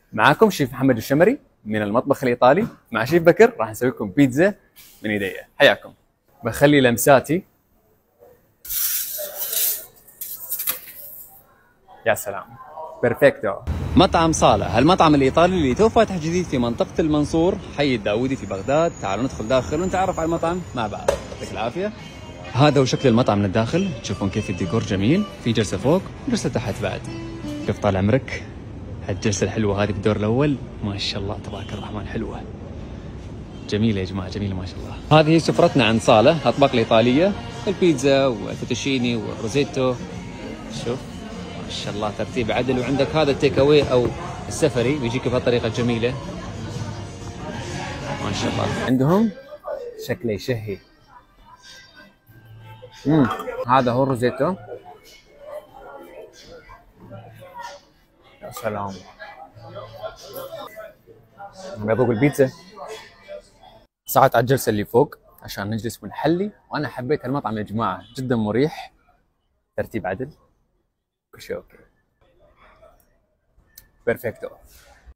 معاكم شيف محمد الشمري من المطبخ الإيطالي. مع شيف بكر راح نسوي لكم بيتزا من إيديا. حياكم. بخلي لمساتي. يا سلام، بيرفكتو. مطعم صالة، المطعم الإيطالي اللي تو فاتح جديد في منطقة المنصور، حي الداودي في بغداد. تعالوا ندخل داخل ونتعرف على المطعم مع بعض. يعطيك العافية. هذا هو شكل المطعم من الداخل، تشوفون كيف الديكور جميل، في جلسة فوق وجلسة تحت بعد. كيف طال عمرك؟ هالجلسة الحلوة هذه بالدور الأول، ما شاء الله تبارك الرحمن، حلوة جميلة يا جماعة، جميلة ما شاء الله. هذه سفرتنا عند صالة، الأطباق الإيطالية، البيتزا والفوتوشيني والروزيتو. شوف ما شاء الله ترتيب عدل. وعندك هذا التيك أواي أو السفري بيجيك بهالطريقة الجميلة ما شاء الله. عندهم شكله يشهي. هذا هو الروزيتو. يا سلام، بذوق البيتزا. صعدت على الجلسة اللي فوق عشان نجلس ونحلي، وأنا حبيت المطعم يا جماعة، جدا مريح، ترتيب عدل، كل شيء أوكي، بيرفكتو.